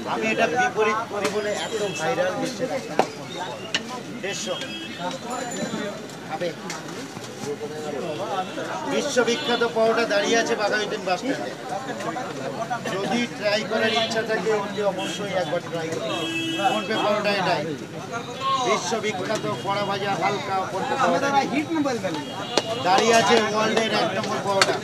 আমি এটা বিপরীত করি বলে এত ভাইরাল বিশ্বের 150 খাবে। বিশ্ববিখ্যাত পরোটা দাঁড়িয়ে আছে বাঘাযতীন বাস স্ট্যান্ডে। যদি ট্রাই করার ইচ্ছা থাকে অতি অবশ্যই একবার ট্রাই করুন। ফোনপে পরোটা এটাই বিশ্ববিখ্যাত কড়া ভাজা হালকা ফোনপে পরোটা দাঁড়িয়ে আছে ওয়ার্ল্ডের 1 নম্বর পরোটা।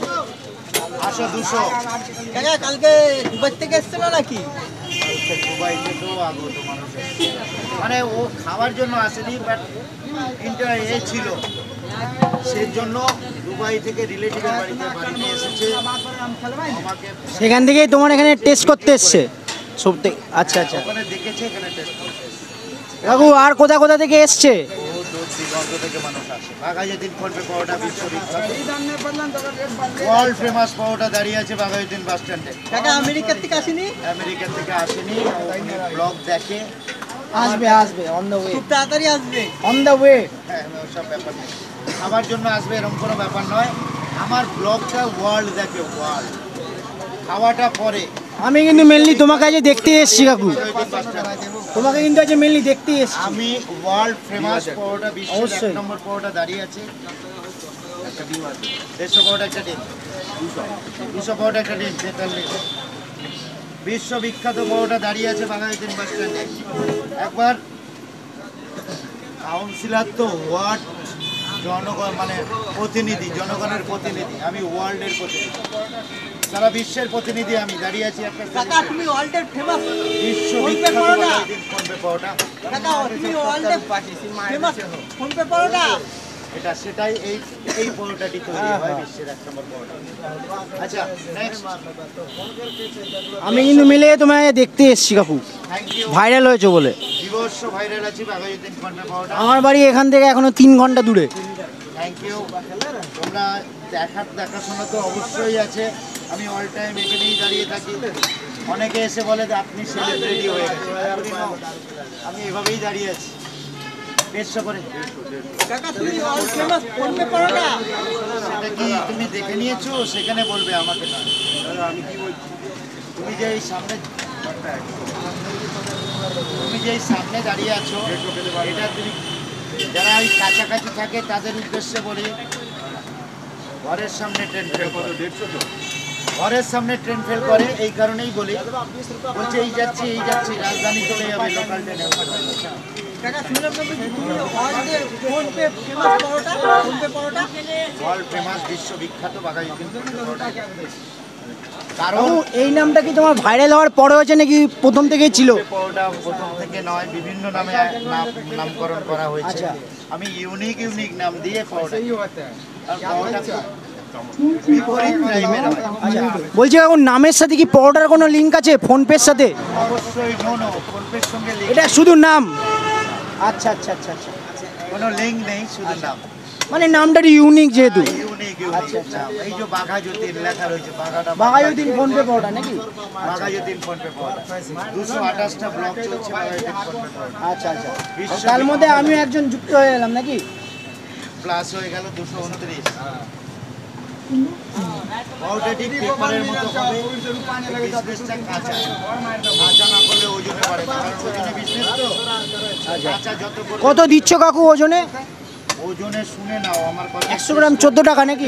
200 কালকে দুবাই থেকে এসেছিল নাকি? দুবাই থেকেও আগত মানুষ মানে ও খাওয়ার জন্য আসেনি, বাট এ ছিল সেই জন্য দুবাই থেকে রিলেটিভের বাড়িতে এসেছে আমাকে, সেখান থেকেই তোমার এখানে টেস্ট করতে এসছে সব থেকে। আচ্ছা আচ্ছা, ওখানে দেখেছে, এখানে টেস্ট করতে কাকু আর কোথা কোথা থেকে এসছে? থেকে মানুষ আসে। বাঘাযতীন ফোনপে পরোটা বিশ্ববিখ্যাত ওয়ার্ল্ড ফেমাস পরোটা দাঁড়িয়ে আছে বাঘাযতীন বাস স্ট্যান্ডে। কাকা আমেরিকা থেকে আসেনি? আমেরিকা থেকে আসেনি, ব্লগ দেখে। আসবে আসবে, অন দ্য ওয়ে, খুব তাড়াতাড়ি আসবে, অন দ্য ওয়ে। হ্যাঁ, ওসব ব্যাপার নেই, আমার জন্য আসবে এরকম কোনো ব্যাপার নয়। আমার ব্লগটা ওয়ার্ল্ড দেখে, ওয়ার্ল্ড। খাওয়াটা পরে। আমি কিন্তু মেনলি তোমাকে আজ দেখতে এসেছি কাকু, তোমাকে কিন্তু আজ মেনলি দেখতে এসেছি আমি। ওয়ার্ল্ড ফেমাস পরোটা, বিশ্বের 1 নম্বর পরোটা দাঁড়িয়ে আছে। 150 পরোটা একটা ডিম, 200 পরোটা একটা ডিম, 43। বিশ্ববিখ্যাত পরোটা দাঁড়িয়ে আছে বাঘাযতীন বাস স্ট্যান্ডে। একবার কাউন্সিলর তো ওয়ার্ড জনগণ মানে প্রতিনিধি, জনগণের প্রতিনিধি, আমি ওয়ার্ল্ডের প্রতিনিধি, সারা বিশ্বের প্রতিনিধি। আমি দাঁড়িয়ে আছি একটা বিশ্ববিখ্যাত ফোনপে পরোটা। এটা সেটাই, এই পরোটাটি তৈরি হয় বিশ্বের 1 নম্বর পরোটা। আচ্ছা, নেক্সট। আমি কিন্তু মিলে তোমায় দেখতে এসেছি কাকু, থ্যাংক ইউ। ভাইরাল হয়েছে বলে। দিবস ভাইরাল আছে বাঘাযতীন ফোনপে পরোটা। আমার বাড়ি এখান থেকে এখনো 3 ঘন্টা দূরে। Thank you. তোমরা দেখাশোনা তো অবশ্যই আছে, আমি অল টাইম এখানেই দাঁড়িয়ে থাকি। অনেকে এসে বলে যে আপনি সেলিব্রিটি হয়ে গেছেন, আমি এভাবেই দাঁড়িয়ে আছি 150 করে। সেটা কি তুমি দেখে নিয়েছো? সেখানে বলবে, আমাকে না। আমি কি বলছি, তুমি যে সামনে দাঁড়িয়ে আছো, এটা তুমি যারা এই কাছাকাছি থাকে তাদের উদ্দেশ্যে বলি, ঘরের সামনে ট্রেন ফেল করে, ঘরের সামনে ট্রেন ফেল করে, এই কারণেই বলি। বলছে এই যাচ্ছি রাজধানী চলে যাবে, লোকাল ট্রেনে। ওয়ার্ল্ড ফেমাস বিশ্ববিখ্যাত বাঘাযতীন পরোটা। কারণ এই নামটা কি তোমার ভাইরাল হওয়ার পরে হয়েছে নাকি প্রথম থেকেই ছিল? পরোটা প্রথম থেকে নয়, বিভিন্ন নামে নামকরণ করা হয়েছে। আমি ইউনিক নাম দিয়ে পরোটা। বলছি এখন নামের সাথে কি পরোটার কোনো লিঙ্ক আছে ফোনপের সাথে? অবশ্যই ফোনপের সঙ্গে এটা শুধু নাম? আচ্ছা আচ্ছা আচ্ছা আচ্ছা, কোনো লিঙ্ক নেই, শুধু নাম। মানে নামটা ইউনিক যেহেতু। ইউনিক নাম। এই যে বাঘাযতীন লেখা রয়েছে, বাঘাযতীন ফোনপে পরোটা নাকি? বাঘাযতীন ফোনপে পরোটা। 228টা ব্লক চলছে বাঘাযতীন ফোনপে পরোটা। আচ্ছা আচ্ছা, তার মধ্যে আমিও একজন যুক্ত হয়ে গেলাম নাকি? প্লাস হয়ে গেল 229। পরোটাটি পেপারের মতো হবে, বিজনেসটা কাঁচা না করলে ওজনে বাড়ে না, কারণ ওজনে বিজনেস তো। কাঁচা যত কত দিচ্ছ কাকু ওজনে? ওজনে শুনে নাও আমার কথা। 100 গ্রাম 14 টাকা নাকি?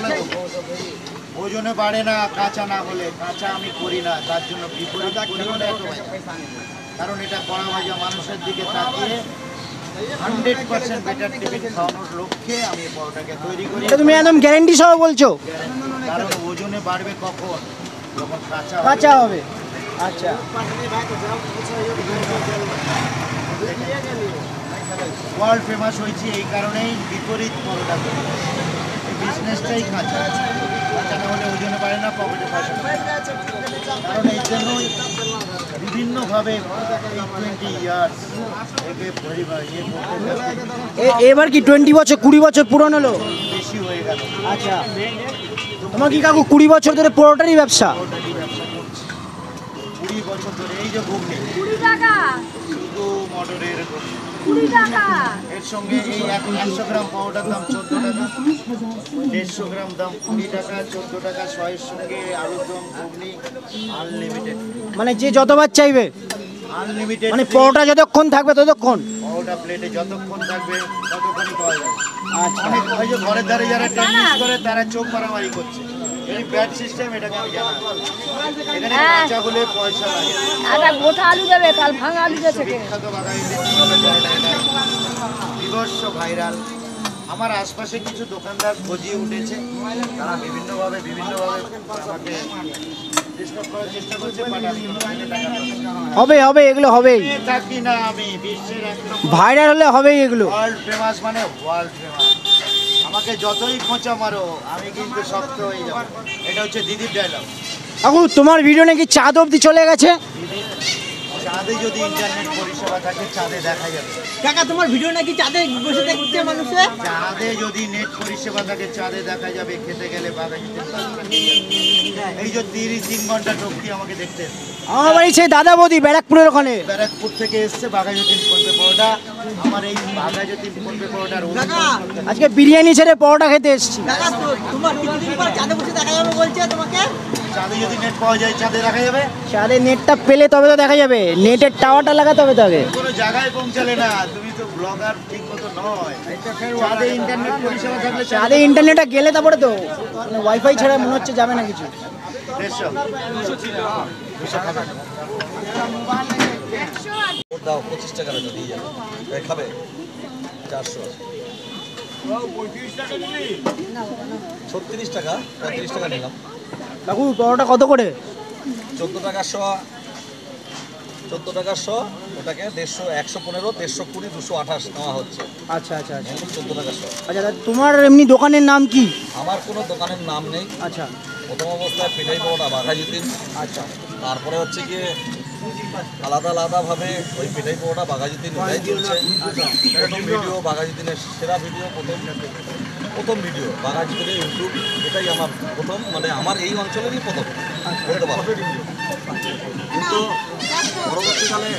ওজনে বাড়ে না কাঁচা না হলে। কাঁচা আমি করি না, তার জন্য বিপরীত করি বলে এত ভাজা। কারণ এটা কড়া ভাজা, মানুষের দিকে তাকিয়ে 100% বেটার টিফিন খাওয়ানোর লক্ষ্যে আমি পরোটাকে তৈরি করি। তুমি একদম গ্যারান্টি সহ বলছো? কারণ ওজনে বাড়বে কখন? যখন কাঁচা হবে। আচ্ছা, ওয়ার্ল্ড ফেমাস হয়েছে এই কারণেই, বিপরীত পরোটা করি। এই বিজনেসটাই কাঁচা না হলে ওজনে বাড়ে না, পকেটে পয়সা না। কারণ এই জন্যই বিভিন্নভাবে এই 20 ইয়ার্স এবার কি 20 বছর 20 বছর পুরনো হলো? বেশি হয়ে গেল। আচ্ছা, তোমার কি কাকু 20 বছর ধরে পরোটারই ব্যবসা? 20 বছর ধরে এই যে ঘুগনি 20 টাকা শুধু মটরের ঘুগনি 20 টাকা এর সঙ্গে এই 100 গ্রাম পাউডার দাম 14 টাকা 150 গ্রাম দাম 20 টাকা 14 টাকা 100 এর সঙ্গে আলুর দম ঘুগনি আনলিমিটেড মানে যে যতবার চাইবে, আনলিমিটেড মানে পরোটা যতক্ষণ থাকবে ততক্ষণ। পাউডার প্লেটে যতক্ষণ থাকবে ততক্ষণই পাওয়া যাবে। আচ্ছা, অনেক ওই যে ঘরের ধারে যারা টেনিস করে তারা চোখ মারামারি করছে, এই ব্যাড সিস্টেম, এটাকে আমি জানা। এখানে কাঁচা হলে পয়সা লাগে। একটা গোটা আলু দেবে, কাল ভাঙা আলু দেবে বিখ্যাত বাঙালিদের বিভৎস ভাইরাল। আমার আশপাশে কিছু দোকানদার খোঁজিয়ে উঠেছে, তারা বিভিন্নভাবে আমাকে ডিস্টার্ব করার চেষ্টা করছে, বাট আমি টাকা হবে হবে, এগুলো হবেই, থাকি না। আমি বিশ্বের একদম ভাইরাল হলে হবেই এগুলো। ওয়ার্ল্ড ফেমাস, মানে ওয়ার্ল্ড ফেমাস। আমাকে যতই খোঁচা মারো আমি কিন্তু শক্ত হয়ে যাব। এটা হচ্ছে দিদির ডায়লগ। কাকু তোমার ভিডিও নাকি চাঁদ অবধি চলে গেছে। দিদি, চাঁদে যদি ইন্টারনেট পরিষেবা থাকে চাঁদে দেখা যাবে। কাকা তোমার ভিডিও নাকি চাঁদে বসে দেখছে মানুষে। চাঁদে যদি নেট পরিষেবা থাকে চাঁদে দেখা যাবে। খেতে গেলে বাঘাযতীন এই যে 3 ঘন্টা টপকি আমাকে দেখতে এসছে। আমার বাড়ি সেই দাদা বৌদি ব্যারাকপুরের ওখানে। ব্যারাকপুর থেকে এসছে বাঘাযতীন পড়বে পরোটা। আমার এই বাঘাযতীন পড়বে পরোটার আজকে বিরিয়ানি ছেড়ে পরোটা খেতে এসেছি। তোমার কিছুদিন পর চাঁদে বসে দেখা যাবে বলছে তোমাকে। চাঁদে যদি নেট পাওয়া যায় চাঁদে দেখা যাবে। চাঁদে নেটটা পেলে তবে তো দেখা যাবে, নেটের টাওয়ারটা লাগাতে হবে তবে। কোনো জায়গায় পৌঁছালে না, তুমি তো ব্লগার ঠিক মতো নয়। চাঁদে ইন্টারনেট পরিষেবা থাকলে চাঁদে ইন্টারনেটটা গেলে তারপরে তো, মানে ওয়াইফাই ছাড়া মনে হচ্ছে যাবে না কিছু। 200 খাবে। দাও 25 টাকা দাও দিয়ে যাবে। এই খাবে 400 36 টাকা 35 টাকা নিলাম। কাকু পরোটা কত করে? 14 টাকা 100, 14 টাকা 100, ওটাকে 150, 115, 120, 228 নেওয়া হচ্ছে। আচ্ছা আচ্ছা আচ্ছা 14 টাকা 100। আচ্ছা, তা তোমার এমনি দোকানের নাম কি? আমার কোনো দোকানের নাম নেই। আচ্ছা প্রথম অবস্থায় পেটাই পরোটা বাঘাযতীন, আচ্ছা তারপরে হচ্ছে গিয়ে আলাদা আলাদাভাবে ওই পেটাই পরোটা বাঘাযতীন ওটাই চলছে। প্রথম ভিডিও বাঘাযতীনের সেরা ভিডিও, প্রথম ভিডিও বাঘাযতীনের ইউটিউব, এটাই আমার প্রথম, মানে আমার এই অঞ্চলেরই প্রথম বলতে পারো। কিন্তু পরবর্তীকালে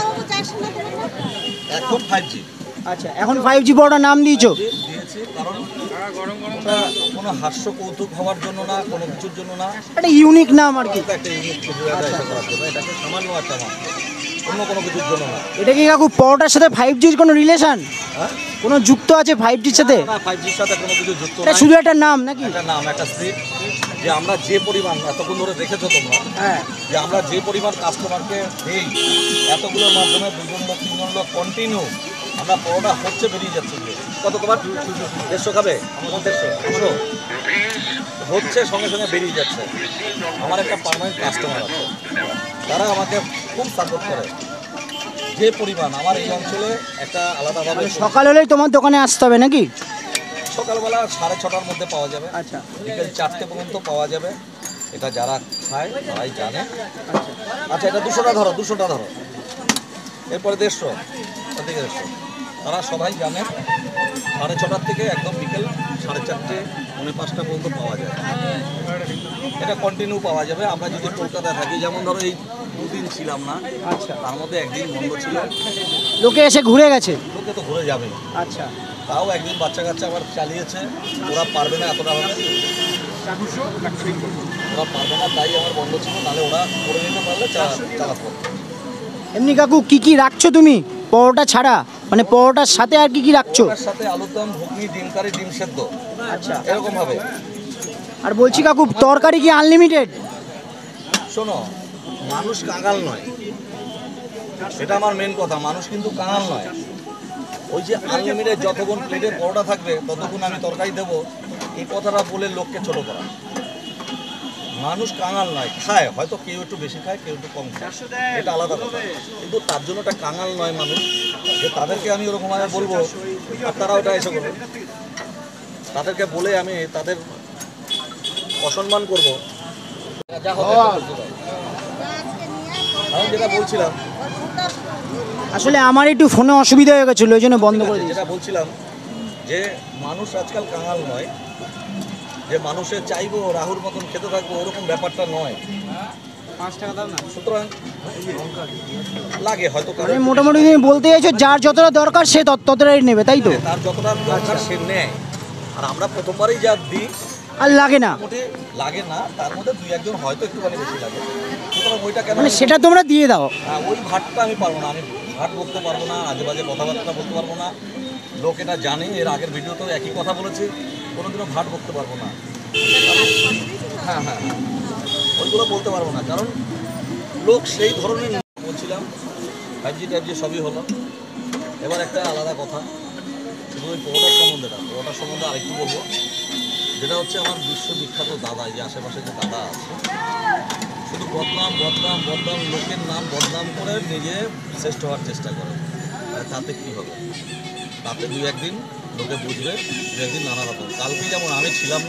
এখন 5G আচ্ছা, এখন 5G পরোটা নাম দিয়েছো? দিয়েছি, কারণ ওটা কোনো হাস্য কৌতুক হওয়ার জন্য না, কোনো কিছুর জন্য না, একটা ইউনিক নাম আর কি। এটা একটা ইউনিক কিছু একটা এসে করার জন্য, এটাকে সামান্য একটা নাম, অন্য কোনো কিছুর জন্য না। এটা কি কাকু পরোটার সাথে 5Gর কোনো রিলেশন, হ্যাঁ, কোনো যুক্ত আছে 5Gর সাথে? না 5Gর সাথে কোনো কিছু যুক্ত এটা নাই। শুধু একটা নাম নাকি? একটা নাম, একটা স্ক্রিপ্ট, যে আমরা যে পরিমাণ এতক্ষণ ধরে দেখেছো তোমরা, হ্যাঁ, যে আমরা যে পরিমাণ কাস্টমারকে দিই, এতগুলোর মাধ্যমে 2জন লোক 3জন লোক কন্টিনিউ আমরা পরোটা হচ্ছে বেরিয়ে যাচ্ছে। কত তোমার 150 খাবে? আমার 150 হচ্ছে, সঙ্গে সঙ্গে বেরিয়ে যাচ্ছে। আমার একটা পার্মানেন্ট কাস্টমার আছে, তারা আমাকে খুব সাপোর্ট করে। যে পরিমাণ আমার এই অঞ্চলে একটা আলাদাভাবে, সকাল হলেই তোমার দোকানে আসতে হবে নাকি? সকালবেলা 6:30টার মধ্যে পাওয়া যাবে, আচ্ছা বিকেল 4টে পর্যন্ত পাওয়া যাবে। এটা যারা খায় তারাই জানে। আচ্ছা, এটা 200টা ধরো, 200টা ধরো, এরপরে 150, ওদিকে 150, তারা সবাই জানে। 6:30টার থেকে একদম বিকেল 4:30, 5:45 পর্যন্ত পাওয়া যায়। এটা কন্টিনিউ পাওয়া যাবে। আমরা যদি কলকাতায় থাকি, যেমন ধরো এই 2 দিন ছিলাম না, আচ্ছা, তার মধ্যে একদিন বন্ধ ছিল, লোকে এসে ঘুরে গেছে। লোকে তো ঘুরে যাবে। আচ্ছা, তাও একদিন বাচ্চা কাচ্চা আবার চালিয়েছে, ওরা পারবে না এতটা হবে, ওরা পারবে না, তাই আমার বন্ধ ছিল, নাহলে ওরা করে নিতে পারলে চালাতো। এমনি কাকু কি কি রাখছো তুমি পরোটা ছাড়া, মানে পরোটার সাথে আর কি কি রাখছো? ওটার সাথে আলুর দম, ঘুগনি, ডিম কারি, ডিম সেদ্ধ, আচ্ছা, এরকম ভাবে। আর বলছি কাকু তরকারি কি আনলিমিটেড? শোনো, মানুষ কাঙাল নয়, এটা আমার মেন কথা। মানুষ কিন্তু কাঙাল নয়। ওই যে আনলিমিটেড যতক্ষণ প্লেটে পরোটা থাকবে ততক্ষণ আমি তরকারি দেবো, এই কথাটা বলে লোককে ছোট করা। মানুষ কাঙাল নয়, খায়, হয়তো কেউ একটু বেশি খায়, কেউ একটু কম খায়, এটা আলাদা কথা। কিন্তু তার জন্য একটা কাঙাল নয় মানুষ, যে তাদেরকে আমি ওরকমভাবে বলবো আর তারা ওটা এসে করবে। তাদেরকে বলে আমি তাদের অসম্মান করবো, যা হবে আমি যেটা বলছিলাম, আসলে আমার একটু ফোনে অসুবিধা হয়ে গেছিলো, ওই জন্য বন্ধ করে দিয়েছি। যেটা বলছিলাম যে মানুষ আজকাল কাঙাল নয়, যে মানুষের চাইবো রাহুর মতন খেতে থাকবো ওরকম ব্যাপারটা নয়। সুতরাং লাগে হয়তো কারো মানে মোটামুটি তুমি বলতে চাইছো যার যতটা দরকার সে ততটাই নেবে, তাই তো? তার যতটা দরকার সে নেয়, আর আমরা প্রথমবারই যা দিই আর লাগে না, মোটামুটি লাগে না, তার মধ্যে দুই একজন হয়তো একটুখানি বেশি লাগে। সুতরাং ওইটা কেন মানে সেটা তোমরা দিয়ে দাও। ওই ভাটটা আমি পারবো না, আমি ভাট বলতে পারবো না, আজে বাজে কথাবার্তা বলতে পারবো না। লোক এটা জানে, এর আগের ভিডিওতেও একই কথা বলেছি, কোনোদিনও ভাট বলতে পারবো না। হ্যাঁ হ্যাঁ, ওইগুলো বলতে পারবো না, কারণ লোক সেই ধরনের বলছিলাম। 5G টাইপজি সবই হলো। এবার একটা আলাদা কথা, শুধু ওই পরোটার সম্বন্ধে আরেকটু বলবো, যেটা হচ্ছে আমার বিশ্ববিখ্যাত দাদা, এই যে আশেপাশে যে দাদা আছে, শুধু বদনাম বদনাম বদনাম, লোকের নাম বদনাম করে নিজে শ্রেষ্ঠ হওয়ার চেষ্টা করে। তাতে কী হবে? তাতে দুই একদিন লোকে বুঝবে, দু একদিন নানা রকম। কালকে যেমন আমি ছিলাম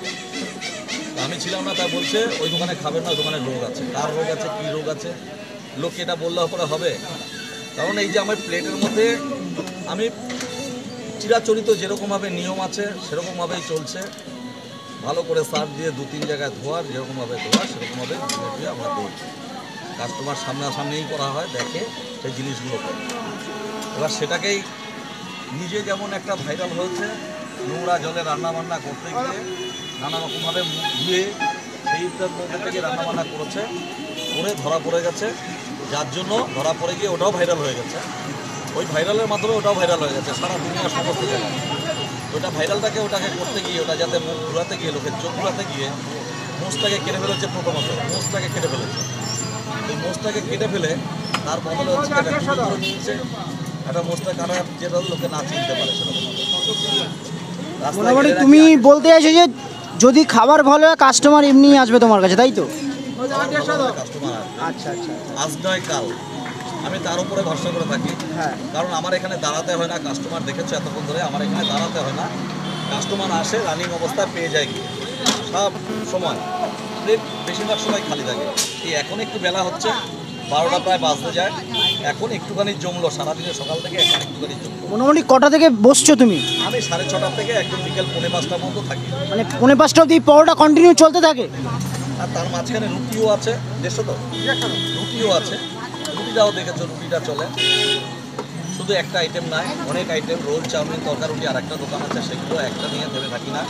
না, তা বলছে ওই দোকানে খাবেন না, ওই দোকানে রোগ আছে। কার রোগ আছে, কী রোগ আছে, লোকে এটা বললে পরে হবে? কারণ এই যে আমার প্লেটের মধ্যে আমি চিরাচরিত যেরকমভাবে নিয়ম আছে সেরকমভাবেই চলছে। ভালো করে সার্ভ দিয়ে 2-3 জায়গায় ধোয়ার, যেরকমভাবে ধোয়া সেরকমভাবে ধুয়ে আমরা দিই। কাস্টমার সামনাসামনিই করা হয়, দেখে সেই জিনিসগুলোকে। এবার সেটাকেই নিজে যেমন একটা ভাইরাল হয়েছে, নোংরা জলে রান্নাবান্না করতে গিয়ে নানা রকমভাবে মুখ ধুয়ে সেইটার মধ্যে থেকে রান্নাবান্না করেছে, করে ধরা পড়ে গেছে, যার জন্য ধরা পড়ে গিয়ে ওটাও ভাইরাল হয়ে গেছে। ওই ভাইরালের মাধ্যমে ওটাও ভাইরাল হয়ে গেছে সারা দুনিয়ার সমস্ত জায়গায়। ওটা ভাইরালটাকে ওটাকে করতে গিয়ে, ওটা যাতে মুখ ঘুরাতে গিয়ে, লোকের চোখ ঘুরাতে গিয়ে মোষটাকে কেটে ফেলেছে। প্রথমত মোষটাকে কেটে ফেলেছে। এই মোষটাকে কেটে ফেলে তার বদলে হচ্ছে একটা মোষটা কাটা, যেটা লোকে না চিনতে পারে সেরকম। মোটামুটি তুমি বলতে চাইছো যে যদি খাবার ভালো হয় কাস্টমার এমনি আসবে তোমার কাছে, তাই তো? কাস্টমার আচ্ছা আচ্ছা, আজ নয় কাল, আমি তার উপরে ভরসা করে থাকি। হ্যাঁ। কারণ আমার এখানে দাঁড়াতে হয় না, কাস্টমার দেখেছো এতক্ষণ ধরে, আমার এখানে দাঁড়াতে হয় না। কাস্টমার আসে রানিং অবস্থায় পেয়ে যায় গিয়ে সব সময়, প্লেট বেশিরভাগ সময় খালি থাকে। এই এখন একটু বেলা হচ্ছে, 12টা প্রায় বাজতে যায়, এখন একটুখানি জমলো। সারাদিনে সকাল থেকে এখন একটুখানি জমলো। মোটামুটি কটা থেকে বসছো তুমি? আমি 6:30 থেকে একদম বিকেল 4:30 পর্যন্ত থাকি। মানে 4:30 অবধি পরোটা কন্টিনিউ চলতে থাকে? আর তার মাঝখানে রুটিও আছে, দেখছো তো, রুটিও আছে। রুটিটাও দেখেছো, রুটিটা চলে। শুধু একটা আইটেম নয়, অনেক আইটেম, রোল, চাউমিন, তরকারি, রুটি। আর একটা দোকান আছে, সেগুলো একটা নিয়ে ভেবে থাকি না।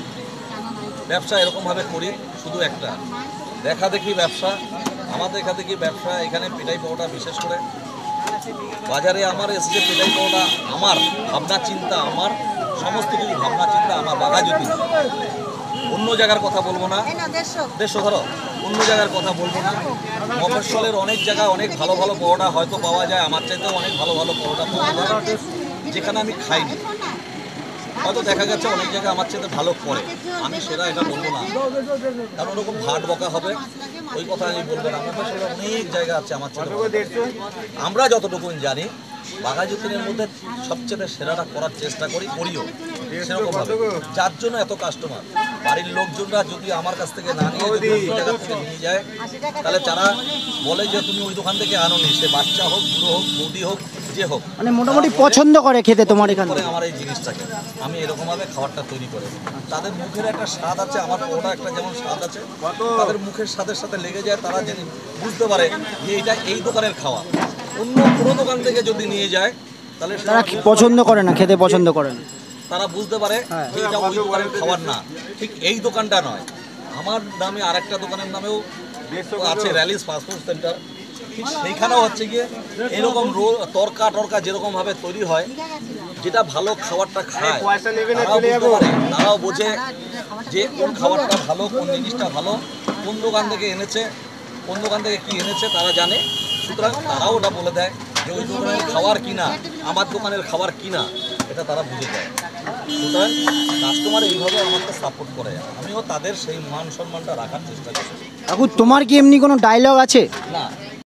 ব্যবসা এরকমভাবে করি, শুধু একটা দেখা দেখি ব্যবসা। আমার দেখা দেখি ব্যবসা এখানে পেটাই পাওয়াটা, বিশেষ করে বাজারে আমার এসেছে পেটাই পাওয়াটা। আমার ভাবনা চিন্তা, আমার সমস্ত কিছু ভাবনা চিন্তা আমার বাঘাযতীন। অন্য জায়গার কথা বলবো না, 150 ধরো, অন্য জায়গার কথা বলবো না। মফস্বলের অনেক জায়গায় অনেক ভালো ভালো পরোটা হয়তো পাওয়া যায়, আমার চাইতেও অনেক ভালো ভালো পরোটা পাওয়া যায়, যেখানে আমি খাইনি। হয়তো দেখা গেছে অনেক জায়গায় আমার চাইতে ভালো করে, আমি সেটা এটা বলবো না, কারণ ওরকম ভাট বকা হবে, ওই কথা আমি বলবো না। মফস্বলের অনেক জায়গা আছে আমার চাইতে। আমরা যতটুকু জানি বাঘাযতীনের মধ্যে সবচেয়ে সেরাটা করার চেষ্টা করিও সেরকমভাবে, যার জন্য এত কাস্টমার। বাড়ির লোকজনরা যদি আমার কাছ থেকে না নিয়ে যদি ওই জায়গা থেকে নিয়ে যায়, তাহলে তারা বলে যে তুমি ওই দোকান থেকে আনো নি, সে বাচ্চা হোক, বুড়ো হোক, বৌদি হোক, যে হোক, মানে মোটামুটি পছন্দ করে খেতে তোমার এখানে? আমার এই জিনিসটাকে আমি এরকমভাবে খাবারটা তৈরি করে, তাদের মুখের একটা স্বাদ আছে, আমার পরোটা একটা যেমন স্বাদ আছে, তাদের মুখের স্বাদের সাথে লেগে যায়। তারা যেন বুঝতে পারে যে এটা এই দোকানের খাওয়া। অন্য কোনো দোকান থেকে যদি নিয়ে যায় তাহলে তারা পছন্দ করে না, খেতে পছন্দ করে না। তারা বুঝতে পারে যে এটা ওই দোকানের খাবার না, ঠিক এই দোকানটা নয়। আমার নামে আরেকটা দোকানের নামেও আছে, র্যালিস ফাস্টফুড সেন্টার, ঠিক সেইখানেও হচ্ছে গিয়ে এরকম তরকা যেরকমভাবে তৈরি হয়, যেটা ভালো খাবারটা খায় তারাও বোঝে যে কোন খাবারটা ভালো, কোন জিনিসটা ভালো, কোন দোকান থেকে এনেছে, কোন দোকান থেকে কী এনেছে তারা জানে। সুতরাং তারাও ওটা বলে দেয় যে ওই দোকানের খাবার কিনা, আমার দোকানের খাবার কিনা, এটা তারা বুঝে দেয়। সুতরাং কাস্টমার এইভাবে আমাকে সাপোর্ট করে, আমিও তাদের সেই মান সম্মানটা রাখার চেষ্টা করি। কাকু তোমার কি এমনি কোনো ডায়লগ আছে? না,